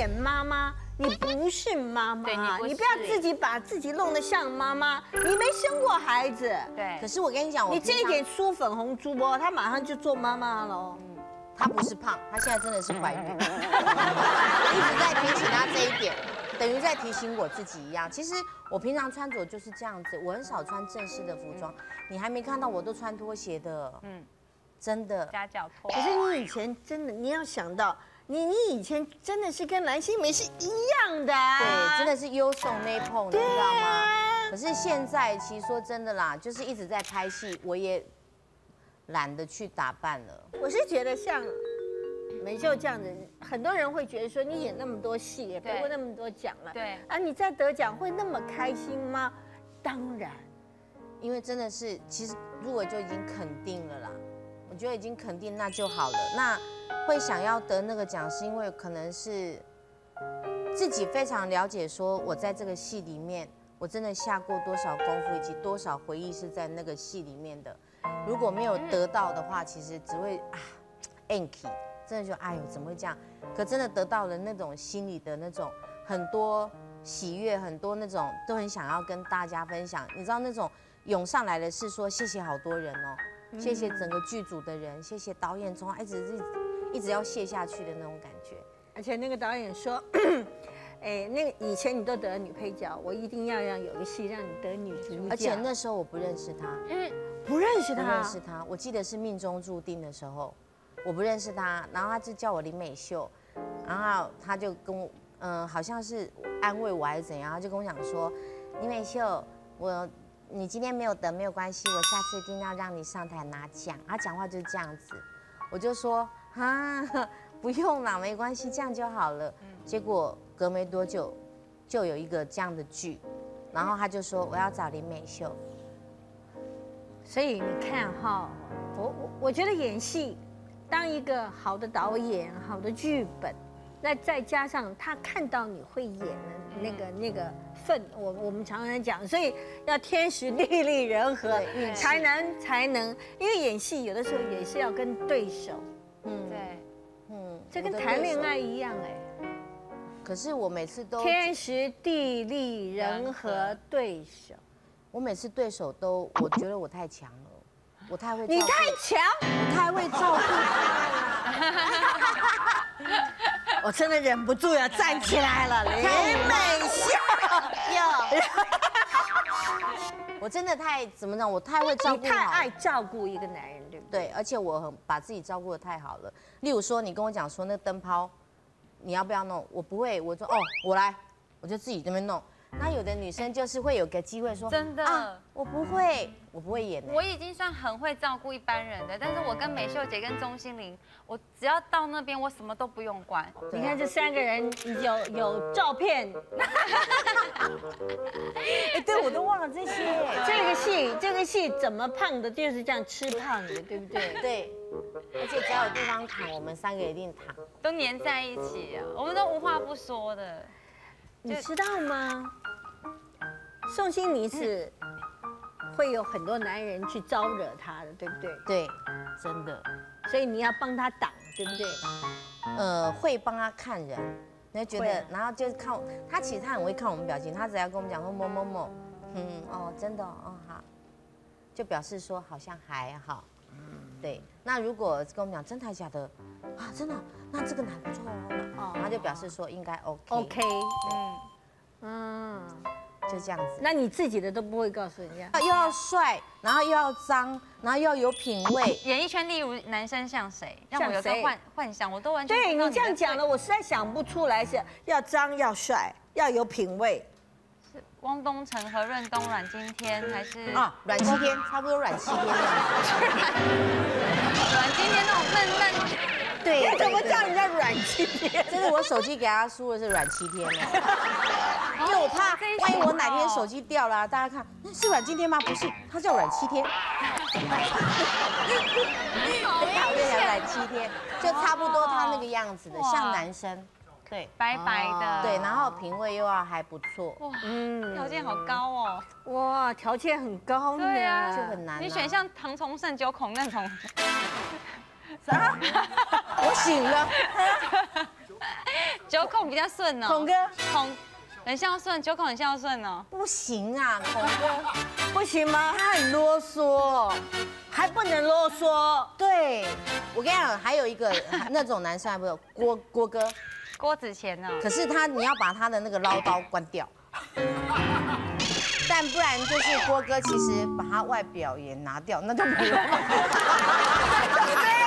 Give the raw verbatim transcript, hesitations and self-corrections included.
演妈妈，你不是妈妈，你不要自己把自己弄得像妈妈，你没生过孩子。 对。 可是我跟你讲， 你这一点梳粉红猪哦，她马上就做妈妈了。 嗯，她不是胖，她现在真的是怀孕。我一直在提醒她这一点，等于在提醒我自己一样。其实我平常穿着就是这样子，我很少穿正式的服装。你还没看到我都穿拖鞋的，嗯，真的。 夹脚拖。 可是你以前真的，你要想到。你你以前真的是跟蓝心湄是一样的、啊， 对，真的是优送那碰，你知道吗？可是现在其实说真的啦，就是一直在拍戏，我也懒得去打扮了。 我是觉得像美秀这样子，很多人会觉得说你演那么多戏，也得过那么多奖了， 对啊，你再得奖会那么开心吗？当然， 因为真的是，其实如果就已经肯定了啦，我觉得已经肯定那就好了。那会想要得那个奖，是因为可能是自己非常了解，说我在这个戏里面，我真的下过多少功夫，以及多少回忆是在那个戏里面的。如果没有得到的话，其实只会啊 ，anky， 真的就哎呦怎么会这样？可真的得到了那种心里的那种很多喜悦，很多那种都很想要跟大家分享。你知道那种涌上来的是说谢谢好多人哦，谢谢整个剧组的人，谢谢导演，从一直是。一直要卸下去的那种感觉， 而且那个导演说，哎，那个以前你都得女配角，我一定要让有个戏让你得女主角。 而且那时候我不认识他， 嗯，不认识他， 不认识他。我记得是命中注定的时候，我不认识他，然后他就叫我林美秀，然后他就跟我，嗯、呃，好像是安慰我还是怎样，他就跟我讲说，林美秀，我你今天没有得没有关系，我下次一定要让你上台拿奖。他讲话就是这样子，我就说。啊，不用啦，没关系，这样就好了。结果隔没多久，就有一个这样的剧，然后他就说我要找林美秀。 所以你看哈，我我我觉得演戏，当一个好的导演、好的剧本，那再加上他看到你会演的那个那个份，我我们常常讲，所以要天时地利人和才能才能，因为演戏有的时候也是要跟对手。 嗯， 对， 嗯，这跟谈恋爱一样哎。 可是我每次都天时地利人和对手， 我每次对手都，我觉得我太强了，我太会， 你太强， 我太会照顾他。 我真的忍不住要站起来了，林美秀哟。 我真的太怎么讲？我太会照顾， 你太爱照顾一个男人，对不对？ 对，而且我很把自己照顾得太好了。例如说，你跟我讲说那灯泡，你要不要弄？我不会，我说哦，我来，我就自己这边弄。那有的女生就是会有个机会说， 真的， 啊，我不会，我不会演。 我已经算很会照顾一般人的，但是我跟美秀姐跟钟欣凌，我只要到那边，我什么都不用管。 你看这三个人有有照片， 哎，对我都忘了这些。 这个戏这个戏怎么胖的，就是这样吃胖的，对不对？ 对，而且只要有地方躺，我们三个一定躺， 都黏在一起啊，我们都无话不说的。 你知道吗？宋欣妮是会有很多男人去招惹她的，对不对？ 对，真的。 所以你要帮她挡，对不对？ 呃，会帮他看人，你会觉得，然后就是看他，其实他很会看我们表情，他只要跟我们讲说某某某，嗯，哦，真的，哦，好，就表示说好像还好。对，那如果跟我们讲真的还假的啊，真的，那这个男不错哦，哦，他就表示说应该 OK。 OK， 嗯嗯， 就这样子。 那你自己的都不会告诉人家， 又要帅，然后又要脏，然后又要有品味。 演艺圈，例如男生像谁，让我有个幻幻想，我都完全对你这样讲了，我实在想不出来，是要脏要帅要有品味。 汪东城、何润东、阮经天还是啊，阮经天，差不多阮经天那样子。 阮经天那种嫩嫩， 对，你怎么叫人家阮经天？ 这是我手机给他输的是阮经天哦，因为我怕万一我哪天手机掉了，大家看是阮经天吗？不是，他叫阮七天。很讨厌讲阮七天，就差不多他那个样子的，像男生。对， 白白的， 对，然后品味又要还不错， 哇，嗯，条件好高哦， 哇，条件很高呢， 对啊， 就很难。 你选像唐崇盛、九孔那种， 啥？我醒了， 九孔比较顺哦。 孔哥， 孔很孝顺，九孔很孝顺哦。 不行啊，孔哥， 不行吗？他很啰嗦，还不能啰嗦。 对我跟你讲，还有一个那种男生还不有郭郭哥， 郭子乾呢？ 可是他你要把他的那个唠叨关掉。但不然就是郭哥，其实把他外表也拿掉，那就没有。